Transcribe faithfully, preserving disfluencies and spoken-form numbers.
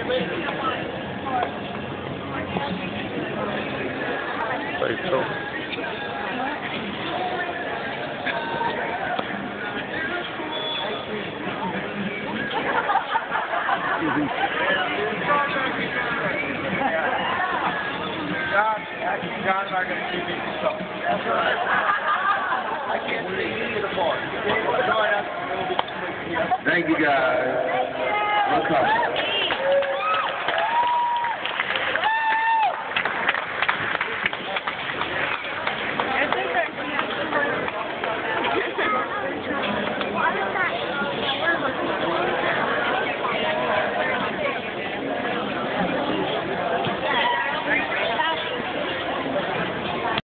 Very cool. John's not going to give me stuff. That's right. I can't see any of the parts. Thank you guys. We'll come.